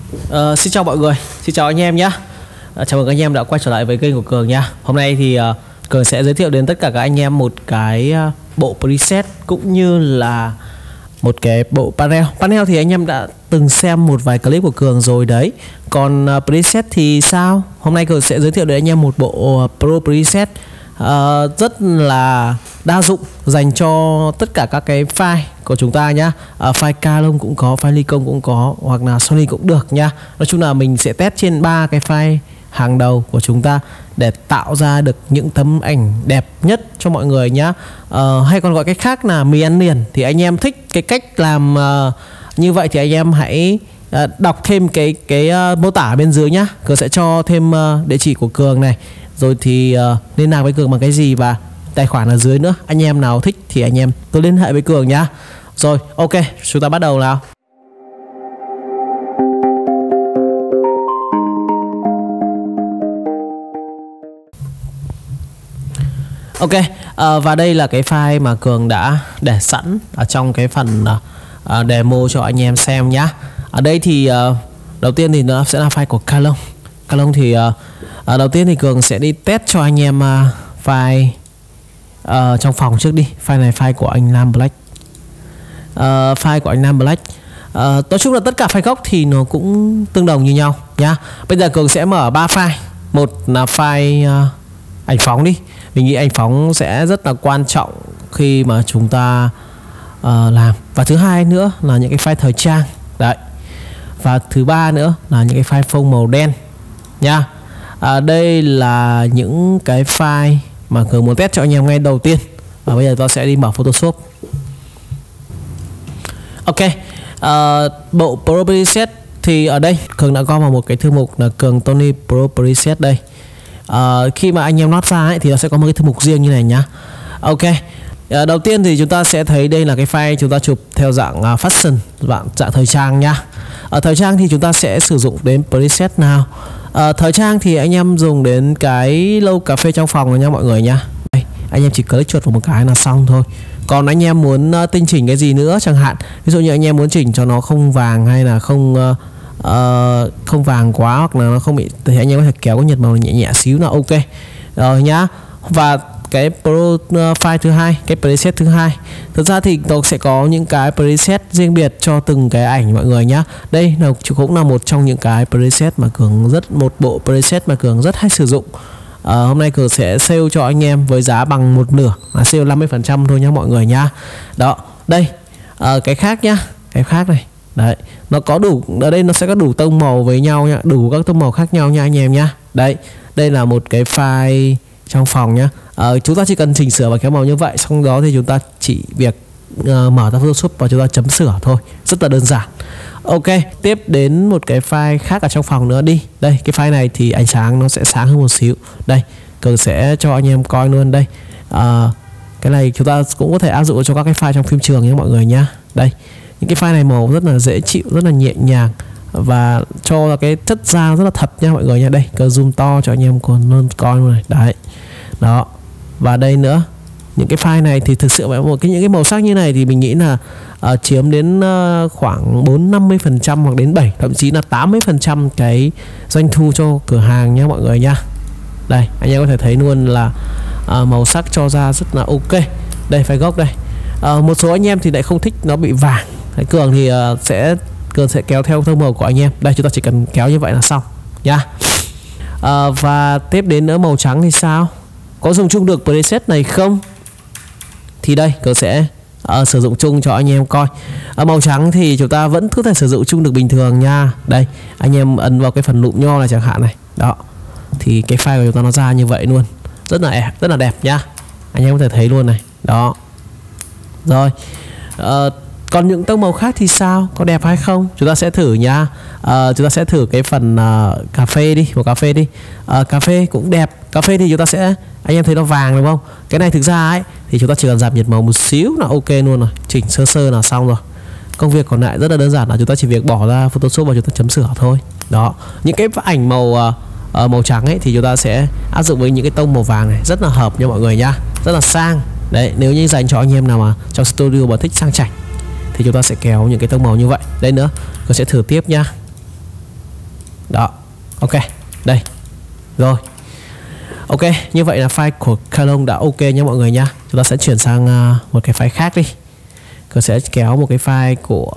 Xin chào mọi người, xin chào anh em nhé. Chào mừng anh em đã quay trở lại với kênh của Cường nha. Hôm nay thì Cường sẽ giới thiệu đến tất cả các anh em một cái bộ preset cũng như là một cái bộ panel. Panel thì anh em đã từng xem một vài clip của Cường rồi đấy. Còn preset thì sao? Hôm nay Cường sẽ giới thiệu đến anh em một bộ Pro preset rất là đa dụng dành cho tất cả các cái file của chúng ta nhá. File Canon cũng có, file Nikon cũng có, hoặc là Sony cũng được nhá. Nói chung là mình sẽ test trên 3 cái file hàng đầu của chúng ta để tạo ra được những tấm ảnh đẹp nhất cho mọi người nhá. Hay còn gọi cách khác là mì ăn liền. Thì anh em thích cái cách làm như vậy thì anh em hãy đọc thêm cái mô tả bên dưới nhá. Cường sẽ cho thêm địa chỉ của Cường này, rồi thì liên lạc với Cường bằng cái gì và tài khoản ở dưới nữa. Anh em nào thích thì anh em cứ liên hệ với Cường nhá. Rồi, ok, chúng ta bắt đầu nào. Ok, và đây là cái file mà Cường đã để sẵn ở trong cái phần demo cho anh em xem nhá. Ở đây thì đầu tiên thì nó sẽ là file của Canon. Canon thì đầu tiên thì Cường sẽ đi test cho anh em file trong phòng trước đi. File này file của anh Lam Black. File của anh Lam Black. Nói chung là tất cả file gốc thì nó cũng tương đồng như nhau nhá. Bây giờ Cường sẽ mở 3 file. Một là file ảnh phóng đi. Mình nghĩ ảnh phóng sẽ rất là quan trọng khi mà chúng ta làm. Và thứ hai nữa là những cái file thời trang. Đấy. Và thứ ba nữa là những cái file phông màu đen nha. Đây là những cái file mà Cường muốn test cho anh em ngay đầu tiên. Và bây giờ tôi sẽ đi mở Photoshop. Ok, bộ Pro Preset thì ở đây Cường đã gom vào một cái thư mục là Cường Tony Pro Preset đây. Khi mà anh em load ra ấy, thì nó sẽ có một cái thư mục riêng như này nhá. Ok, đầu tiên thì chúng ta sẽ thấy đây là cái file chúng ta chụp theo dạng fashion, dạng thời trang nhá. Ở thời trang thì chúng ta sẽ sử dụng đến preset nào. Thời trang thì anh em dùng đến cái loup cà phê trong phòng rồi nha mọi người nhá. Đây, anh em chỉ click chuột vào một cái là xong thôi. Còn anh em muốn tinh chỉnh cái gì nữa chẳng hạn, ví dụ như anh em muốn chỉnh cho nó không vàng hay là không vàng quá, hoặc là nó không bị, thì anh em có thể kéo cái nhật màu nhẹ nhẹ xíu là ok rồi nhá. Và cái pro file thứ hai, cái preset thứ hai, thực ra thì nó sẽ có những cái preset riêng biệt cho từng cái ảnh mọi người nhá. Đây là cũng là một trong những cái preset mà Cường một bộ preset mà Cường rất hay sử dụng. Hôm nay Cường sẽ sale cho anh em với giá bằng một nửa, là sale 50% thôi nhá mọi người nhá. Đó, đây cái khác nhá, cái khác này. Đấy, nó có đủ, ở đây nó sẽ có đủ tông màu với nhau nhá, đủ các tông màu khác nhau nha anh em nhá. Đấy, đây là một cái file trong phòng nhá. Chúng ta chỉ cần chỉnh sửa và kéo màu như vậy, sau đó thì chúng ta chỉ việc mở ra Photoshop và chúng ta chấm sửa thôi, rất là đơn giản. Ok, tiếp đến một cái file khác ở trong phòng nữa đi. Đây, cái file này thì ánh sáng nó sẽ sáng hơn một xíu. Đây, Cường sẽ cho anh em coi luôn đây. Cái này chúng ta cũng có thể áp dụng cho các cái file trong phim trường nhé mọi người nhá. Đây, những cái file này màu rất là dễ chịu, rất là nhẹ nhàng và cho cái chất da rất là thật nha mọi người nha. Đây, Cường zoom to cho anh em còn luôn coi luôn này. Đấy. Đó. Và đây nữa, những cái file này thì thực sự những cái màu sắc như này thì mình nghĩ là chiếm đến khoảng 4-50% hoặc đến 7, thậm chí là 80% cái doanh thu cho cửa hàng nhé mọi người nha. Đây, anh em có thể thấy luôn là màu sắc cho ra rất là ok. Đây, file gốc đây. Một số anh em thì lại không thích nó bị vàng. Cường thì Cường sẽ kéo theo tông màu của anh em. Đây, chúng ta chỉ cần kéo như vậy là xong nha. Và tiếp đến nữa màu trắng thì sao? Có dùng chung được preset này không? Thì đây, Cường sẽ sử dụng chung cho anh em coi. Màu trắng thì chúng ta vẫn có thể sử dụng chung được bình thường nha. Đây, anh em ấn vào cái phần lụm nho này chẳng hạn này. Đó. Thì cái file của chúng ta nó ra như vậy luôn. Rất là đẹp nhá. Anh em có thể thấy luôn này. Đó. Rồi. Còn những tông màu khác thì sao? Có đẹp hay không? Chúng ta sẽ thử nha. Chúng ta sẽ thử cái phần cà phê đi, màu cà phê đi. Cà phê cũng đẹp. Cà phê thì chúng ta sẽ, anh em thấy nó vàng đúng không? Cái này thực ra ấy thì chúng ta chỉ cần giảm nhiệt màu một xíu là ok luôn rồi, chỉnh sơ là xong rồi. Công việc còn lại rất là đơn giản, là chúng ta chỉ việc bỏ ra Photoshop và chúng ta chấm sửa thôi. Đó, những cái ảnh màu trắng ấy thì chúng ta sẽ áp dụng với những cái tông màu vàng này, rất là hợp nha mọi người nhá, rất là sang. Đấy, nếu như dành cho anh em nào mà trong studio mà thích sang chảnh thì chúng ta sẽ kéo những cái tông màu như vậy. Đây nữa, tôi sẽ thử tiếp nha. Đó, ok, đây. Rồi. Ok, như vậy là file của Kalong đã ok nha mọi người nha. Chúng ta sẽ chuyển sang một cái file khác đi. Cường sẽ kéo một cái file của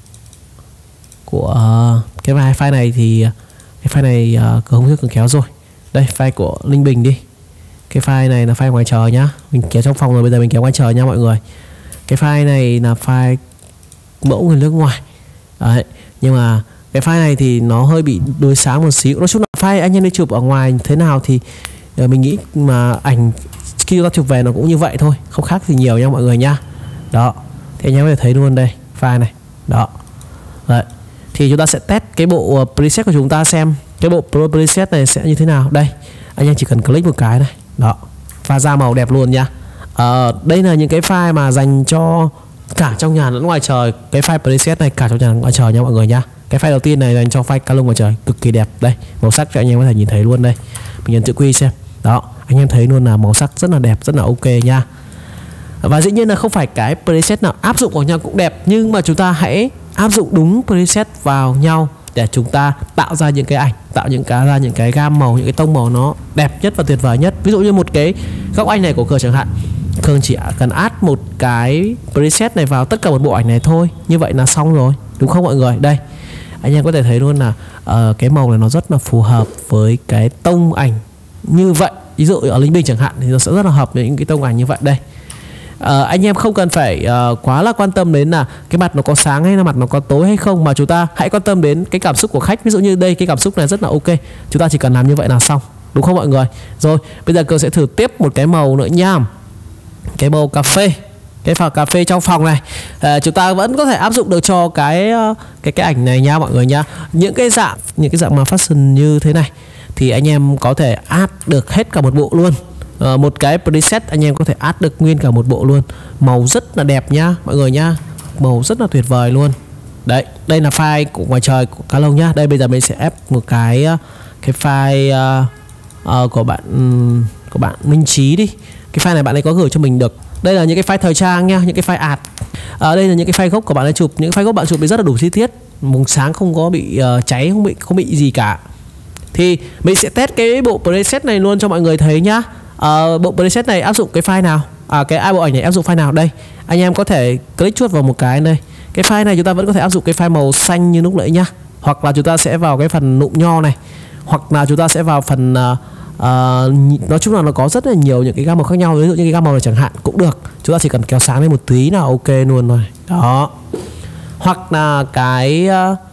cái file này thì cái file này Cường không biết Cường kéo rồi. Đây, file của Linh Bình đi. Cái file này là file ngoài trời nhá. Mình kéo trong phòng rồi, bây giờ mình kéo ngoài trời nha mọi người. Cái file này là file mẫu người nước ngoài. Đấy, nhưng mà cái file này thì nó hơi bị đối sáng một xíu. Nói chung là file anh em đi chụp ở ngoài thế nào thì mình nghĩ mà ảnh khi chúng ta chụp về nó cũng như vậy thôi, không khác gì nhiều nha mọi người nha. Đó, thì anh em có thể thấy luôn đây file này. Đó. Đấy. Thì chúng ta sẽ test cái bộ preset của chúng ta xem cái bộ Pro preset này sẽ như thế nào. Đây, anh em chỉ cần click một cái này. Đó, pha ra màu đẹp luôn nha. Đây là những cái file mà dành cho cả trong nhà lẫn ngoài trời. Cái file preset này cả trong nhà lẫn ngoài trời nha mọi người nha. Cái file đầu tiên này dành cho file Kalong ngoài trời, cực kỳ đẹp. Đây, màu sắc cho anh em có thể nhìn thấy luôn đây. Mình nhấn chữ Q xem. Đó, anh em thấy luôn là màu sắc rất là đẹp, rất là ok nha. Và dĩ nhiên là không phải cái preset nào áp dụng vào nhau cũng đẹp, nhưng mà chúng ta hãy áp dụng đúng preset vào nhau để chúng ta tạo ra những cái ảnh, tạo ra những cái gam màu, những cái tông màu nó đẹp nhất và tuyệt vời nhất. Ví dụ như một cái góc ảnh này của Cường chẳng hạn, Cường chỉ cần add một cái preset này vào tất cả một bộ ảnh này thôi, như vậy là xong rồi, đúng không mọi người? Đây, anh em có thể thấy luôn là cái màu này nó rất là phù hợp với cái tông ảnh như vậy. Ví dụ ở Linh Bình chẳng hạn thì nó sẽ rất là hợp với những cái tông ảnh như vậy. Đây, anh em không cần phải quá là quan tâm đến là cái mặt nó có sáng hay là mặt nó có tối hay không, mà chúng ta hãy quan tâm đến cái cảm xúc của khách. Ví dụ như đây, cái cảm xúc này rất là ok, chúng ta chỉ cần làm như vậy là xong, đúng không mọi người? Rồi, bây giờ Cường sẽ thử tiếp một cái màu nữa nha. Cái màu cà phê, cái pha cà phê trong phòng này, chúng ta vẫn có thể áp dụng được cho cái ảnh này nha mọi người nha. Những cái dạng mà fashion như thế này thì anh em có thể add được hết cả một bộ luôn. Một cái preset anh em có thể add được nguyên cả một bộ luôn. Màu rất là đẹp nhá mọi người nhá, màu rất là tuyệt vời luôn. Đấy, đây là file của ngoài trời của Kalong nhá. Đây, bây giờ mình sẽ ép một cái file của bạn Minh Trí đi. Cái file này bạn ấy có gửi cho mình được. Đây là những cái file thời trang nha, những cái file art. Đây là những cái file gốc của bạn ấy chụp. Những file gốc bạn chụp thì rất là đủ chi tiết, màu sáng không có bị cháy, không bị gì cả. Thì mình sẽ test cái bộ preset này luôn cho mọi người thấy nhá. Bộ preset này áp dụng cái file nào? Cái bộ ảnh này áp dụng file nào? Đây, anh em có thể click chuột vào một cái đây. Cái file này chúng ta vẫn có thể áp dụng cái file màu xanh như lúc nãy nhá. Hoặc là chúng ta sẽ vào cái phần nụm nho này, hoặc là chúng ta sẽ vào phần nói chung là nó có rất là nhiều những cái gam màu khác nhau. Ví dụ như cái gam màu này chẳng hạn cũng được. Chúng ta chỉ cần kéo sáng lên một tí là ok luôn rồi. Đó. Hoặc là cái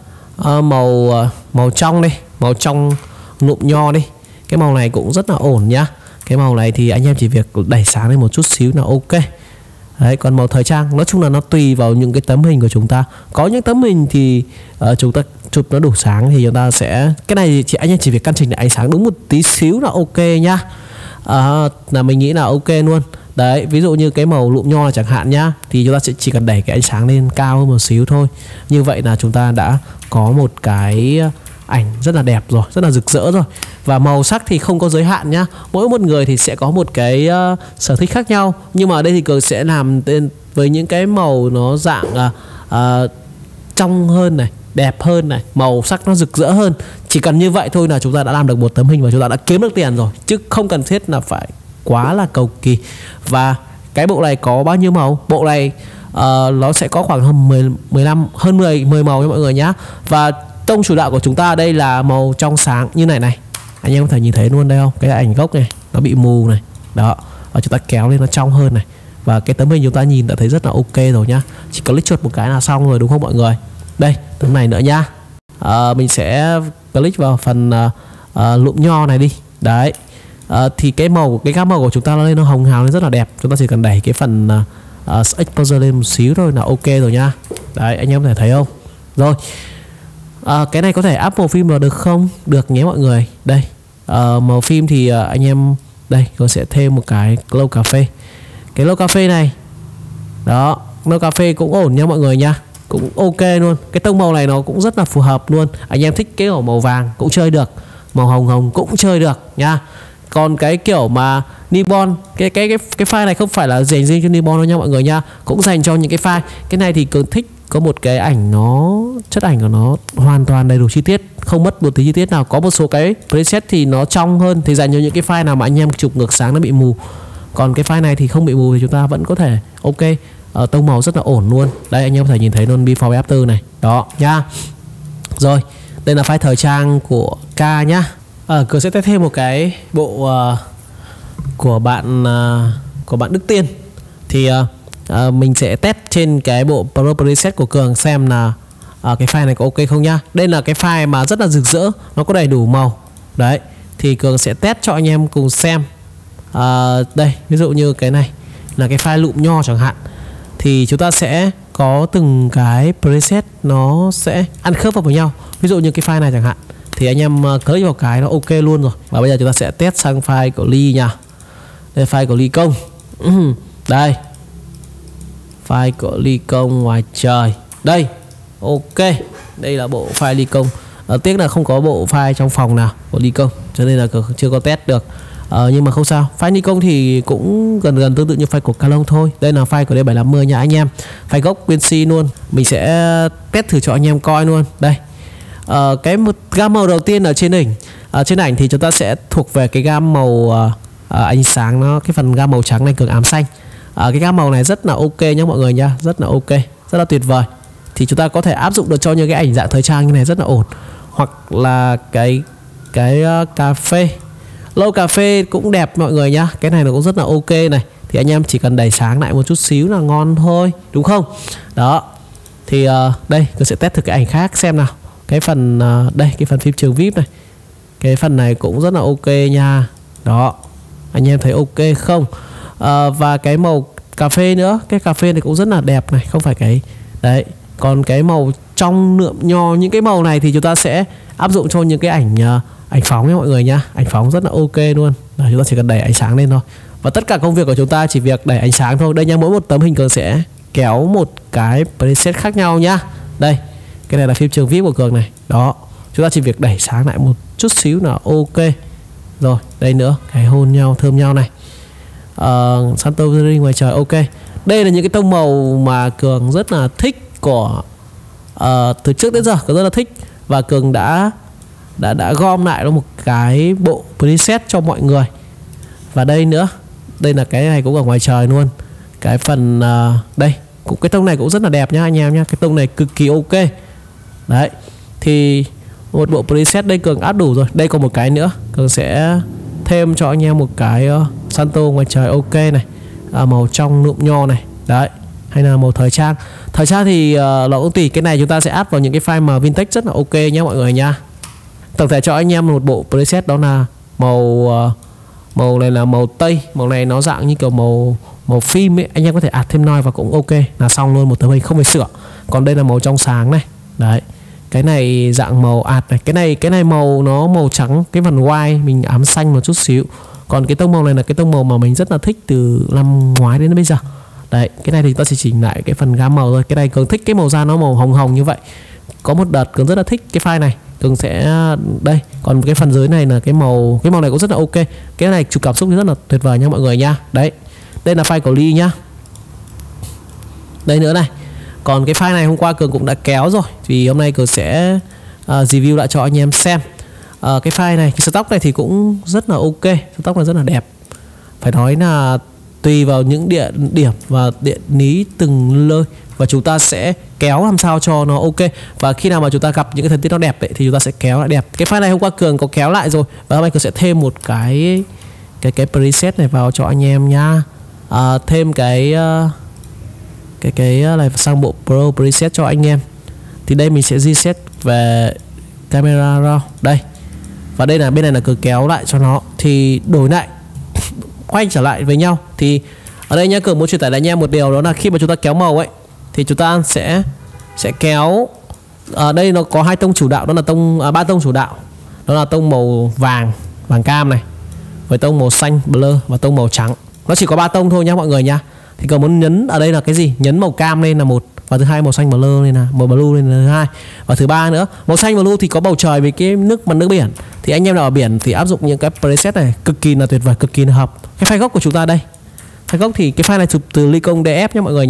màu trong đi, màu trong nụm nho đi. Cái màu này cũng rất là ổn nhá. Cái màu này thì anh em chỉ việc đẩy sáng lên một chút xíu là ok. Đấy, còn màu thời trang nói chung là nó tùy vào những cái tấm hình của chúng ta. Có những tấm hình thì chúng ta chụp nó đủ sáng thì chúng ta sẽ, cái này thì anh em chỉ việc căn chỉnh lại ánh sáng đúng một tí xíu là ok nhá. Là mình nghĩ là ok luôn. Đấy, ví dụ như cái màu lụm nho là chẳng hạn nhá, thì chúng ta sẽ chỉ cần đẩy cái ánh sáng lên cao hơn một xíu thôi. Như vậy là chúng ta đã có một cái ảnh rất là đẹp rồi, rất là rực rỡ rồi. Và màu sắc thì không có giới hạn nhá. Mỗi một người thì sẽ có một cái sở thích khác nhau. Nhưng mà ở đây thì Cường sẽ làm với những cái màu nó dạng trong hơn này, đẹp hơn này, màu sắc nó rực rỡ hơn. Chỉ cần như vậy thôi là chúng ta đã làm được một tấm hình và chúng ta đã kiếm được tiền rồi, chứ không cần thiết là phải quá là cầu kỳ. Và cái bộ này có bao nhiêu màu? Bộ này nó sẽ có khoảng hơn 10 màu nha mọi người nhá. Và tông chủ đạo của chúng ta đây là màu trong sáng như này này. Anh em có thể nhìn thấy luôn đây không? Cái ảnh gốc này nó bị mù này. Đó. Và chúng ta kéo lên nó trong hơn này. Và cái tấm hình chúng ta nhìn đã thấy rất là ok rồi nhá. Chỉ click chuột một cái là xong rồi, đúng không mọi người? Đây, tấm này nữa nhá. Mình sẽ click vào phần lụm nho này đi. Đấy. Thì cái gam màu của chúng ta lên nó hồng hào lên rất là đẹp. Chúng ta chỉ cần đẩy cái phần exposure lên một xíu thôi là ok rồi nha. Đấy, anh em có thể thấy không? Rồi. Cái này có thể áp màu phim vào được không? Được nhé mọi người. Đây, màu phim thì anh em đây, tôi sẽ thêm một cái glow cà phê. Cái glow cà phê này, đó, glow cà phê cũng ổn nha mọi người nha, cũng ok luôn. Cái tông màu này nó cũng rất là phù hợp luôn. Anh em thích cái màu vàng cũng chơi được, màu hồng cũng chơi được nha. Còn cái kiểu mà newborn, cái file này không phải là dành riêng cho newborn đâu nha mọi người nha, cũng dành cho những cái file. Cái này thì Cường thích có một cái ảnh nó chất ảnh của nó hoàn toàn đầy đủ chi tiết, không mất một tí chi tiết nào. Có một số cái preset thì nó trong hơn thì dành cho những cái file nào mà anh em chụp ngược sáng nó bị mù. Còn cái file này thì không bị mù thì chúng ta vẫn có thể ok. Tông màu rất là ổn luôn. Đây anh em có thể nhìn thấy luôn before và after này. Đó nha. Rồi, đây là file thời trang của K nhá. Cường sẽ test thêm một cái bộ của bạn Đức Tiên. Thì mình sẽ test trên cái bộ Pro Preset của Cường xem là cái file này có ok không nhá. Đây là cái file mà rất là rực rỡ, nó có đầy đủ màu. Đấy, thì Cường sẽ test cho anh em cùng xem. Đây, ví dụ như cái này là cái file lụm nho chẳng hạn. Thì chúng ta sẽ có từng cái preset nó sẽ ăn khớp vào với nhau. Ví dụ như cái file này chẳng hạn, thì anh em click vào cái nó ok luôn rồi. Và bây giờ chúng ta sẽ test sang file của Ly nha. Đây file của Ly Công. Đây, file của Ly Công ngoài trời. Đây, ok. Đây là bộ file Ly Công. Tiếc là không có bộ file trong phòng nào của Ly Công, cho nên là chưa có test được. Nhưng mà không sao, file Nikon thì cũng gần tương tự như file của Canon thôi. Đây là file của D750 nha anh em. File gốc Quincy luôn. Mình sẽ test thử cho anh em coi luôn. Đây, cái gam màu đầu tiên ở trên hình, trên ảnh thì chúng ta sẽ thuộc về cái gam màu ánh sáng, nó cái phần gam màu trắng này Cường ám xanh. Cái gam màu này rất là ok nhá mọi người nha, rất là ok, rất là tuyệt vời. Thì chúng ta có thể áp dụng được cho những cái ảnh dạng thời trang như này rất là ổn. Hoặc là cái cà phê, lâu cà phê cũng đẹp mọi người nhá. Cái này nó cũng rất là ok này. Thì anh em chỉ cần đẩy sáng lại một chút xíu là ngon thôi, đúng không? Đó. Thì đây, tôi sẽ test thử cái ảnh khác xem nào. Cái phần đây, cái phần phim trường VIP này. Cái phần này cũng rất là ok nha. Đó. Anh em thấy ok không? Và cái màu cà phê nữa, cái cà phê này cũng rất là đẹp này, không phải cái đấy. Còn cái màu trong nượm nho, những cái màu này thì chúng ta sẽ áp dụng cho những cái ảnh phóng nha mọi người nhá. Ảnh phóng rất là ok luôn. Đấy, chúng ta chỉ cần đẩy ánh sáng lên thôi. Và tất cả công việc của chúng ta chỉ việc đẩy ánh sáng thôi. Đây nha, mỗi một tấm hình Cường sẽ kéo một cái preset khác nhau nhá. Đây, cái này là phim trường VIP của Cường này. Đó, chúng ta chỉ việc đẩy sáng lại một chút xíu là ok. Rồi, đây nữa, cái hôn nhau, thơm nhau này. Santorini ngoài trời ok. Đây là những cái tông màu mà Cường rất là thích của từ trước đến giờ Cường rất là thích. Và Cường đã gom lại một cái bộ preset cho mọi người. Và đây nữa, đây là cái này cũng ở ngoài trời luôn. Cái phần đây cũng, cái tông này cũng rất là đẹp nhá anh em nhá. Cái tông này cực kỳ ok. Đấy, thì một bộ preset đây Cường áp đủ rồi. Đây còn một cái nữa, Cường sẽ thêm cho anh em một cái Santo ngoài trời ok này, màu trong nụm nho này. Đấy, hay là màu thời trang. Thời trang thì nó cũng tùy. Cái này chúng ta sẽ áp vào những cái file mà vintage rất là ok nhé mọi người nha. Tổng thể cho anh em một bộ preset đó là màu này là màu tây. Màu này nó dạng như kiểu màu phim ấy. Anh em có thể ạt thêm noi và cũng ok, là xong luôn một tấm hình không phải sửa. Còn đây là màu trong sáng này. Đấy, cái này dạng màu ạt này. Cái này màu nó màu trắng, cái phần white mình ám xanh một chút xíu. Còn cái tông màu này là cái tông màu mà mình rất là thích từ năm ngoái đến bây giờ. Đấy, cái này thì ta sẽ chỉnh lại cái phần gam màu thôi. Cái này Cường thích cái màu da nó màu hồng hồng như vậy. Có một đợt Cường rất là thích cái file này, Cường sẽ đây. Còn cái phần dưới này là cái màu này cũng rất là ok. Cái này chụp cảm xúc thì rất là tuyệt vời nha mọi người nha. Đấy, đây là file của Ly nhá. Đây nữa này. Còn cái file này hôm qua Cường cũng đã kéo rồi, vì hôm nay Cường sẽ review lại cho anh em xem. Cái file này, cái stock này thì cũng rất là ok. Stock này rất là đẹp. Phải nói là tùy vào những địa điểm và địa lý từng nơi, và chúng ta sẽ kéo làm sao cho nó ok. Và khi nào mà chúng ta gặp những cái thời tiết nó đẹp ấy, thì chúng ta sẽ kéo lại đẹp. Cái file này hôm qua Cường có kéo lại rồi, và hôm nay Cường sẽ thêm một cái preset này vào cho anh em nha. Thêm cái này sang bộ Pro preset cho anh em. Thì đây mình sẽ reset về camera raw đây. Và đây là bên này là Cường kéo lại cho nó, thì đổi lại quay trở lại với nhau. Thì ở đây nhá, Cường muốn truyền tải lại anh em một điều, đó là khi mà chúng ta kéo màu ấy thì chúng ta sẽ kéo. Ở đây nó có hai tông chủ đạo, đó là ba tông chủ đạo. Đó là tông màu vàng cam này, với tông màu xanh blur và tông màu trắng. Nó chỉ có 3 tông thôi nhá mọi người nhá. Thì Cường muốn nhấn ở đây là cái gì? Nhấn màu cam lên là một, và thứ hai màu xanh blur lên là màu blue lên là thứ hai, và thứ ba nữa màu xanh blue thì có bầu trời với cái mặt nước biển. Thì anh em nào ở biển thì áp dụng những cái preset này cực kỳ là tuyệt vời, cực kỳ là hợp. Cái file gốc của chúng ta đây, file gốc thì cái file này chụp từ Nikon DF nhé mọi người nhá.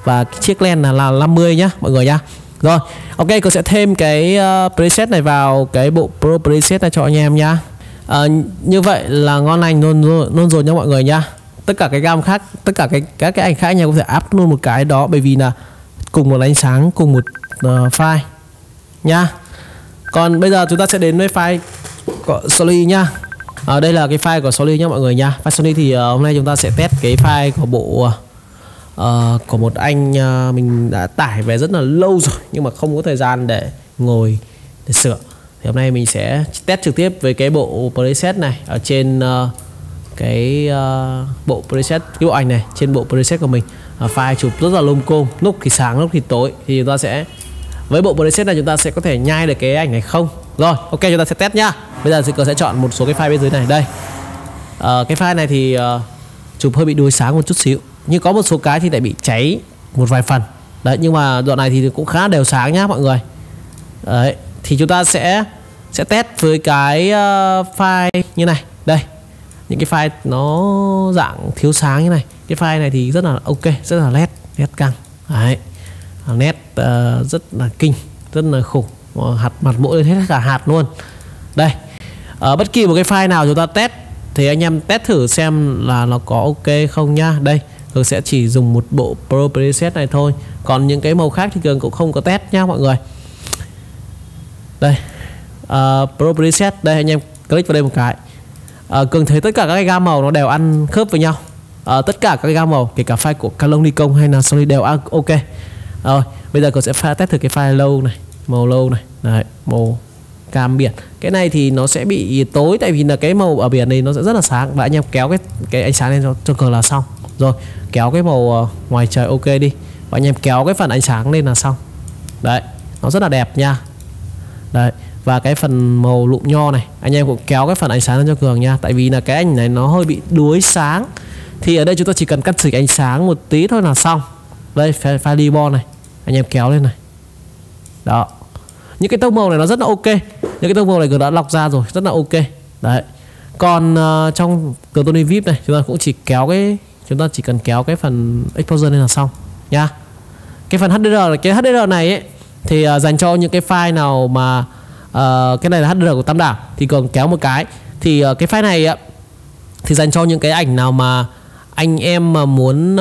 và cái chiếc len là 50 nhá mọi người nhá. Rồi, ok, Cường sẽ thêm cái preset này vào cái bộ Pro Preset này cho anh em nhá. Như vậy là ngon lành luôn rồi nha mọi người nhá. Tất cả cái gam khác, tất cả các cái ảnh khác anh em có thể áp luôn một cái đó, bởi vì là cùng một ánh sáng, cùng một file nhá. Còn bây giờ chúng ta sẽ đến với file của Soli nhá. Đây là cái file của Soli nhá mọi người nhá. File Soli thì hôm nay chúng ta sẽ test cái file của bộ của một anh mình đã tải về rất là lâu rồi nhưng mà không có thời gian để ngồi để sửa. Thì hôm nay mình sẽ test trực tiếp với cái bộ preset này ở trên cái bộ preset, cái bộ ảnh này trên bộ preset của mình. File chụp rất là lung côm, lúc thì sáng lúc thì tối, thì chúng ta sẽ với bộ preset này chúng ta sẽ có thể nhai được cái ảnh này không. Rồi, ok, chúng ta sẽ test nhá. Bây giờ Cường sẽ chọn một số cái file bên dưới này. Đây, cái file này thì chụp hơi bị đuối sáng một chút xíu, nhưng có một số cái thì lại bị cháy một vài phần đấy, nhưng mà đoạn này thì cũng khá đều sáng nhá mọi người. Đấy, thì chúng ta sẽ test với cái file như này. Đây, những cái file nó dạng thiếu sáng như này. Cái file này thì rất là ok, rất là nét căng đấy, nét rất là kinh, rất là khủng, mặt mỗi lên hết cả hạt luôn. Đây, bất kỳ một cái file nào chúng ta test thì anh em test thử xem là nó có ok không nhá. Đây, Cường sẽ chỉ dùng một bộ Pro Preset này thôi, còn những cái màu khác thì Cường cũng không có test nhá mọi người. Đây, Pro Preset, đây anh em click vào đây một cái. Cường thấy tất cả các cái gam màu nó đều ăn khớp với nhau. Tất cả các cái gam màu, kể cả file của Canon, Nikon hay là Sony đều ok. Rồi, bây giờ Cường sẽ test thử cái file low này, màu low này. Đấy, màu cam biển. Cái này thì nó sẽ bị tối tại vì là cái màu ở biển này nó sẽ rất là sáng, và anh em kéo cái ánh sáng lên cho Cường là xong. Rồi, kéo cái màu ngoài trời ok đi, và anh em kéo cái phần ánh sáng lên là xong. Đấy, nó rất là đẹp nha. Đấy, và cái phần màu lụm nho này anh em cũng kéo cái phần ánh sáng lên cho Cường nha, tại vì là cái ảnh này nó hơi bị đuối sáng. Thì ở đây chúng ta chỉ cần cắt xịch ánh sáng một tí thôi là xong. Đây, file ribbon này anh em kéo lên này. Đó, những cái tông màu này nó rất là ok, những cái tông màu này Cường đã lọc ra rồi, rất là ok. Đấy, còn trong Cường Tony VIP này chúng ta cũng chỉ kéo chúng ta chỉ cần kéo cái phần exposure lên là xong nha. Cái phần HDR này ấy, thì dành cho những cái file nào mà cái này là HDR của tam đảo thì Cường kéo một cái. Thì cái file này thì dành cho những cái ảnh nào mà anh em mà muốn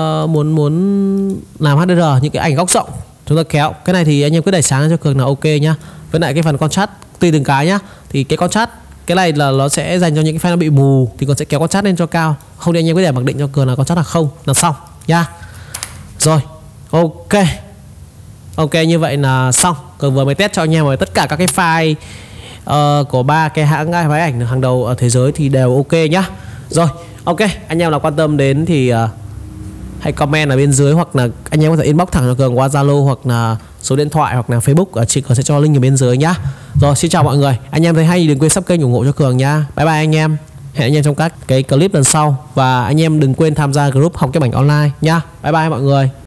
làm HDR, những cái ảnh góc rộng chúng ta kéo. Cái này thì anh em cứ đẩy sáng cho Cường là ok nhá. Với lại cái phần contrast tùy từng cái nhá. Thì cái contrast cái này là nó sẽ dành cho những cái file nó bị mù thì Cường sẽ kéo contrast lên cho cao. Không thì anh em cứ để mặc định cho Cường là contrast là không là xong nha. Rồi, ok. Ok, như vậy là xong. Cường vừa mới test cho anh em với tất cả các cái file của ba cái hãng máy ảnh hàng đầu ở thế giới thì đều ok nhá. Rồi, ok, anh em nào quan tâm đến thì hãy comment ở bên dưới, hoặc là anh em có thể inbox thẳng cho Cường qua Zalo hoặc là số điện thoại hoặc là Facebook, ở chị Cường sẽ cho link ở bên dưới nhá. Rồi, xin chào mọi người. Anh em thấy hay đừng quên sub kênh ủng hộ cho Cường nhá. Bye bye anh em. Hẹn anh em trong các cái clip lần sau, và anh em đừng quên tham gia group học cái ảnh online nhá. Bye bye mọi người.